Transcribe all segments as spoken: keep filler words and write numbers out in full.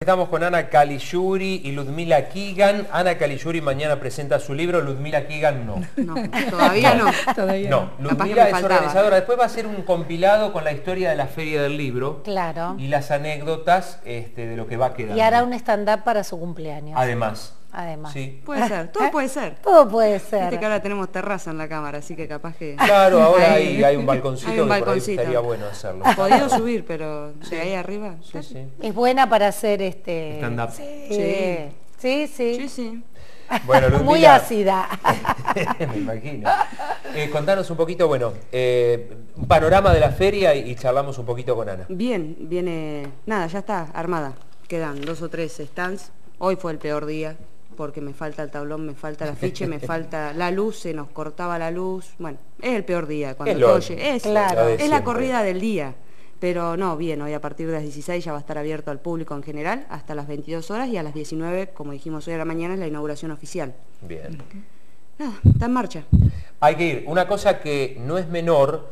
Estamos con Ana Caligiuri y Ludmila Kigan. Ana Caligiuri mañana presenta su libro, Ludmila Kigan no. No, todavía no. Todavía no. no. Ludmila es organizadora. Después va a hacer un compilado con la historia de la Feria del Libro. Claro. Y las anécdotas este, de lo que va quedando. Y hará un stand-up para su cumpleaños. Además. Además. Sí. Puede ser, todo puede ser. Todo puede ser. Viste que ahora tenemos terraza en la cámara, así que capaz que... Claro, ahora hay, hay un balconcito, hay un que balconcito. Por ahí estaría bueno hacerlo. Podido subir, pero sí. de ahí arriba... Sí, sí. Es buena para hacer este... stand-up. Sí. Sí. Sí, sí. Sí, sí. Bueno, Ludmila, muy ácida. Me imagino. Eh, contanos un poquito, bueno, eh, un panorama de la feria y, y charlamos un poquito con Ana. Bien, viene... Nada, ya está armada. Quedan dos o tres stands. Hoy fue el peor día, porque me falta el tablón, me falta el afiche, me falta la luz, se nos cortaba la luz. Bueno, es el peor día. Cuando es todo lo, llegue. Es, claro. es la corrida del día. Pero no, bien, hoy a partir de las dieciséis ya va a estar abierto al público en general, hasta las veintidós horas, y a las diecinueve, como dijimos hoy a la mañana, es la inauguración oficial. Bien. Nada, está en marcha. Hay que ir. Una cosa que no es menor,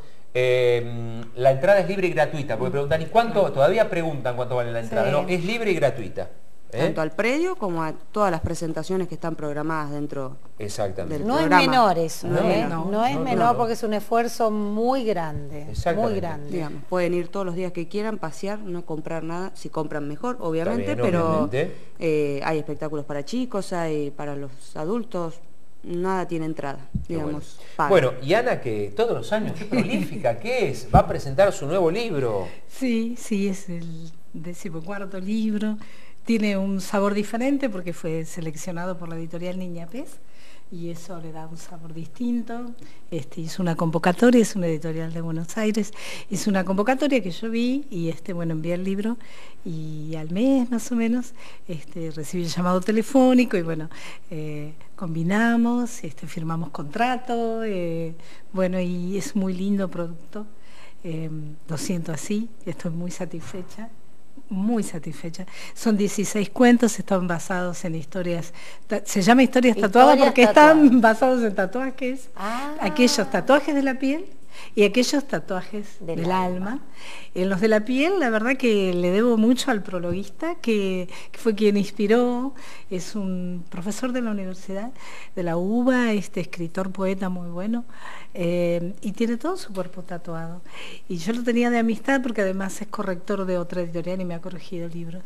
eh, la entrada es libre y gratuita, porque preguntan, ¿y cuánto? Todavía preguntan cuánto vale la entrada. Sí. No, es libre y gratuita. ¿Eh? Tanto al predio como a todas las presentaciones que están programadas dentro. Exactamente. del No programa. es menor eso, no, ¿eh? no, no, no es no, menor no. porque es un esfuerzo muy grande, muy grande. Digamos, pueden ir todos los días que quieran, pasear, no comprar nada, si compran mejor, obviamente, bien, pero obviamente. Eh, hay espectáculos para chicos, hay para los adultos, nada tiene entrada, digamos. Bueno. bueno, y Ana, que todos los años, qué prolífica que es, va a presentar su nuevo libro. Sí, sí, es el decimocuarto libro. Tiene un sabor diferente porque fue seleccionado por la editorial Niña Pez y eso le da un sabor distinto. Este, hizo una convocatoria, es una editorial de Buenos Aires, hizo una convocatoria que yo vi y este, bueno, envié el libro y al mes más o menos este, recibí el llamado telefónico y bueno, eh, combinamos, este, firmamos contrato, eh, bueno, y es muy lindo producto, eh, lo siento así, estoy muy satisfecha. Muy satisfecha. Son dieciséis cuentos, están basados en historias, se llama historias, historias tatuadas porque tatuadas. Están basados en tatuajes, ah. aquellos tatuajes de la piel y aquellos tatuajes del, del alma. alma. En los de la piel, la verdad que le debo mucho al prologuista, que, que fue quien inspiró, es un profesor de la Universidad de la UBA, este escritor, poeta muy bueno, eh, y tiene todo su cuerpo tatuado. Y yo lo tenía de amistad porque además es corrector de otra editorial y me ha corregido libros.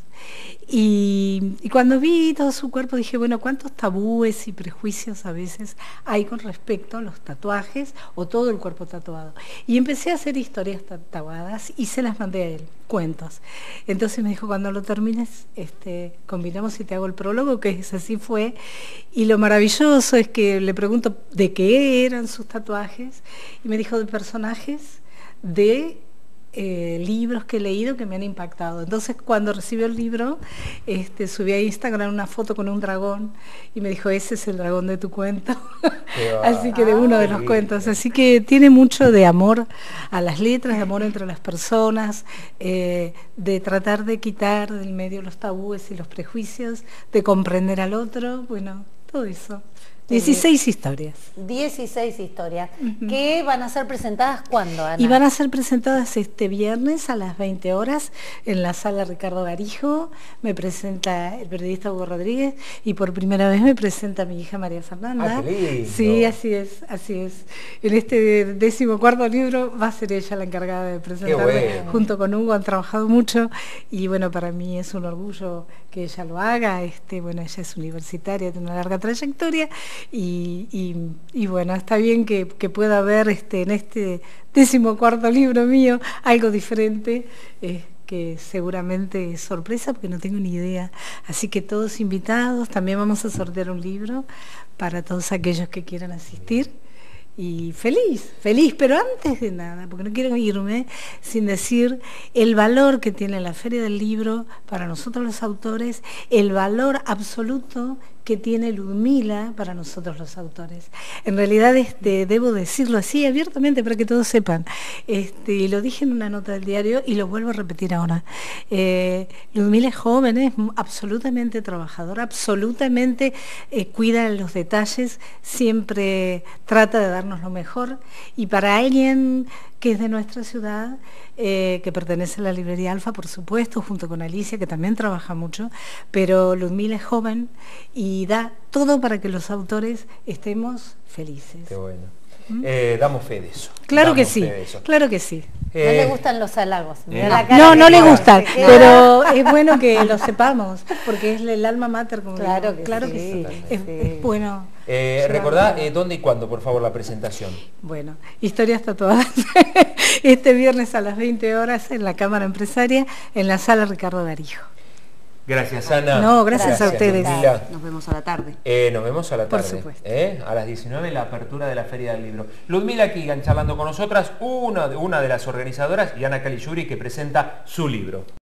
Y, y cuando vi todo su cuerpo dije, bueno, ¿cuántos tabúes y prejuicios a veces hay con respecto a los tatuajes o todo el cuerpo tatuado? Y empecé a hacer historias tatuadas y se las mandé a él, cuentos. Entonces me dijo, cuando lo termines, este, combinamos y te hago el prólogo, que es, así fue. Y lo maravilloso es que le pregunto de qué eran sus tatuajes y me dijo de personajes de eh, libros que he leído que me han impactado. Entonces cuando recibió el libro, este, subí a Instagram una foto con un dragón y me dijo, ese es el dragón de tu cuento. Así que de uno de los cuentos. Así que tiene mucho de amor a las letras, de amor entre las personas, eh, de tratar de quitar del medio los tabúes y los prejuicios, de comprender al otro, bueno, todo eso. dieciséis historias. dieciséis historias. Uh-huh. ¿Que van a ser presentadas cuándo, Ana? Y van a ser presentadas este viernes a las veinte horas en la sala Ricardo Garijo. Me presenta el periodista Hugo Rodríguez y por primera vez me presenta mi hija María Fernanda. Ah, qué lindo. Sí, así es, así es. En este decimocuarto libro va a ser ella la encargada de presentarme. Bueno. Junto con Hugo han trabajado mucho y bueno, para mí es un orgullo que ella lo haga. Este, bueno, ella es universitaria, tiene una larga trayectoria. Y, y, y bueno, está bien que, que pueda haber este, en este decimocuarto libro mío algo diferente, eh, que seguramente es sorpresa porque no tengo ni idea. Así que todos invitados, también vamos a sortear un libro para todos aquellos que quieran asistir. Y feliz, feliz, pero antes de nada, porque no quiero irme sin decir el valor que tiene la Feria del Libro para nosotros los autores, el valor absoluto que tiene Ludmila para nosotros los autores. En realidad, este, debo decirlo así abiertamente para que todos sepan. Este, lo dije en una nota del diario y lo vuelvo a repetir ahora. Eh, Ludmila es joven, es absolutamente trabajadora, absolutamente eh, cuida los detalles, siempre trata de darnos lo mejor. Y para alguien que es de nuestra ciudad, eh, que pertenece a la librería Alfa, por supuesto, junto con Alicia, que también trabaja mucho, pero Ludmila es joven y da todo para que los autores estemos felices. Qué bueno. ¿Mm? Eh, damos fe de eso. Claro damos que sí, eso. claro que sí. Eh, no le gustan los halagos. Eh, La cara no, que no le pone. gustan, Se queda- pero es bueno que lo sepamos, porque es el alma mater, como Claro digo. que Claro sí, que sí. totalmente. Es, Sí. es bueno. Eh, llevarlo recordá a- eh, dónde y cuándo, por favor, la presentación. Bueno, historias tatuadas. Este viernes a las veinte horas en la Cámara Empresaria, en la Sala Ricardo Darío. Gracias, Ana. No, gracias a ustedes. Ludmila. Nos vemos a la tarde. Eh, nos vemos a la Por tarde. supuesto. ¿eh? A las diecinueve, la apertura de la Feria del Libro. Ludmila Kigan charlando con nosotras, una de, una de las organizadoras, y Ana Caligiuri, que presenta su libro.